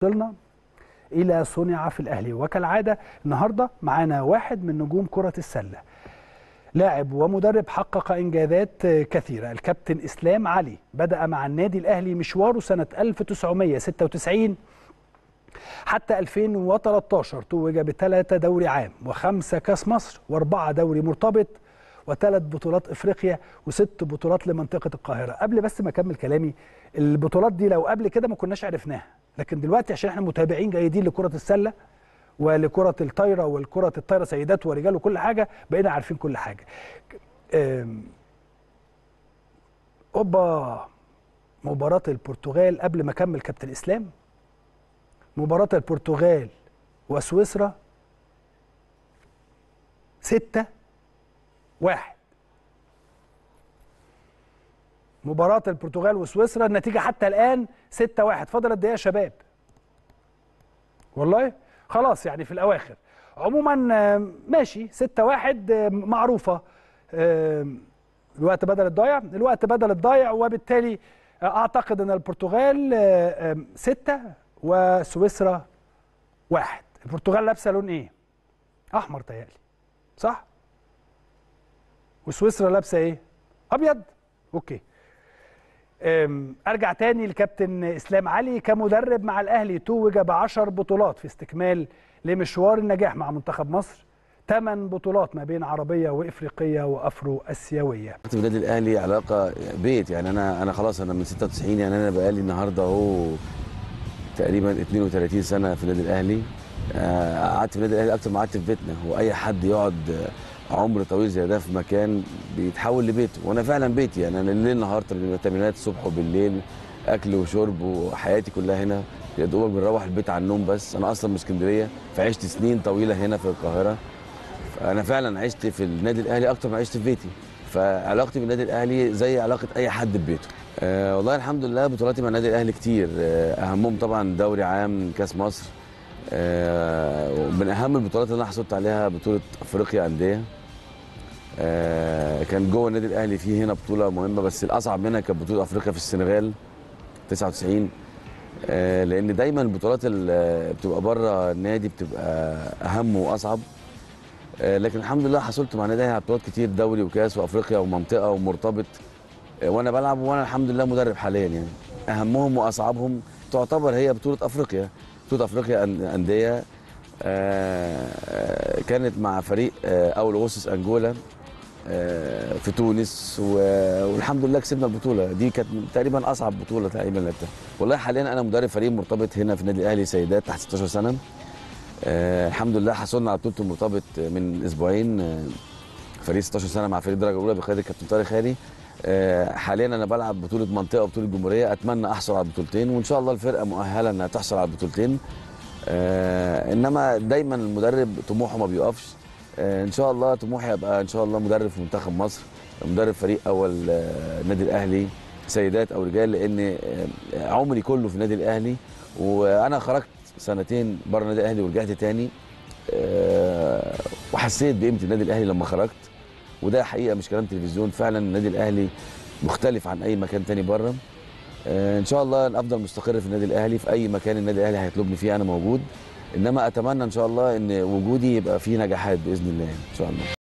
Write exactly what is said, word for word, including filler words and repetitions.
وصلنا إلى صنع في الأهلي. وكالعادة النهاردة معانا واحد من نجوم كرة السلة، لاعب ومدرب حقق إنجازات كثيرة، الكابتن إسلام علي. بدأ مع النادي الأهلي مشواره سنة ألف وتسعمائة وستة وتسعين حتى ألفين وثلاثة عشر، توج بثلاثة دوري عام وخمسة كاس مصر وأربعة دوري مرتبط وثلاث بطولات افريقيا وست بطولات لمنطقه القاهره. قبل بس ما اكمل كلامي، البطولات دي لو قبل كده ما كناش عرفناها، لكن دلوقتي عشان احنا متابعين جيدين لكره السله ولكره الطايره والكره الطايره سيدات ورجال وكل حاجه، بقينا عارفين كل حاجه. اوبا، مباراه البرتغال قبل ما اكمل كابتن اسلام، مباراه البرتغال وسويسرا ستة واحد. مباراة البرتغال وسويسرا النتيجة حتى الآن ستة واحد. فاضل قد إيه يا شباب؟ والله خلاص يعني في الأواخر. عموما ماشي ستة واحد معروفة. الوقت بدل الضايع، الوقت بدل الضايع، وبالتالي أعتقد أن البرتغال ستة وسويسرا واحد. البرتغال لابسة لون إيه؟ أحمر تهيألي، صح؟ وسويسرا لابسه ايه؟ ابيض. اوكي. ارجع تاني لكابتن اسلام علي كمدرب مع الاهلي، توج بعشر بطولات في استكمال لمشوار النجاح مع منتخب مصر، ثمان بطولات ما بين عربيه وافريقيه وافرو اسيويه. في النادي الاهلي علاقه بيت، يعني انا انا خلاص انا من ستة وتسعين، يعني انا بقالي النهارده اهو تقريبا اثنين وثلاثين سنه في النادي الاهلي. قعدت في النادي الاهلي اكتر ما قعدت في بيتنا، واي حد يقعد عمر طويل زي ده في مكان بيتحول لبيته، وانا فعلا بيتي. يعني انا الليل نهار تمرينات الصبح وبالليل، اكل وشرب، وحياتي كلها هنا. يا دوبك بنروح البيت على النوم بس. انا اصلا من اسكندريه، فعشت سنين طويله هنا في القاهره، فانا فعلا عشت في النادي الاهلي اكتر ما عشت في بيتي. فعلاقتي بالنادي الاهلي زي علاقه اي حد ببيته. أه والله الحمد لله، بطولاتي مع النادي الاهلي كتير. أه اهمهم طبعا دوري عام، كاس مصر. أه من اهم البطولات اللي انا حصلت عليها بطوله افريقيا انديه. آه كان جوه النادي الاهلي فيه هنا بطوله مهمه، بس الاصعب منها كانت بطوله افريقيا في السنغال تسعة وتسعين. آه لان دايما البطولات اللي بتبقى بره النادي بتبقى اهم واصعب. آه لكن الحمد لله حصلت مع النادي الاهلي على بطولات كتير، دوري وكاس وافريقيا ومنطقه ومرتبط. آه وانا بلعب، وانا الحمد لله مدرب حاليا. يعني اهمهم واصعبهم تعتبر هي بطوله افريقيا. بطوله افريقيا انديه آه كانت مع فريق آه اول اغسطس انجولا آه في تونس، والحمد لله كسبنا البطوله دي. كانت تقريبا اصعب بطوله تقريبا لعبتها. والله حاليا انا مدرب فريق مرتبط هنا في النادي الاهلي سيدات تحت ستاشر سنه. آه الحمد لله حصلنا على بطوله المرتبط من اسبوعين. آه فريق ستاشر سنه مع فريق درجه اولى بقياده الكابتن طارق خيري. آه حاليا انا بلعب بطوله منطقه وبطوله جمهوريه. اتمنى احصل على البطولتين، وان شاء الله الفرقه مؤهله انها تحصل على البطولتين. آه انما دايما المدرب طموحه ما بيقفش. آه ان شاء الله طموحي ابقى ان شاء الله مدرب في منتخب مصر، مدرب فريق اول آه النادي الاهلي سيدات او رجال، لان آه عمري كله في النادي الاهلي. وانا خرجت سنتين بره النادي الاهلي ورجعت تاني، آه وحسيت بقيمه النادي الاهلي لما خرجت. وده حقيقه مش كلام تلفزيون، فعلا النادي الاهلي مختلف عن اي مكان تاني بره. آه ان شاء الله افضل مستقر في النادي الاهلي، في اي مكان النادي الاهلي هيطلبني فيه انا موجود. انما اتمنى ان شاء الله ان وجودي يبقى فيه نجاحات باذن الله ان شاء الله.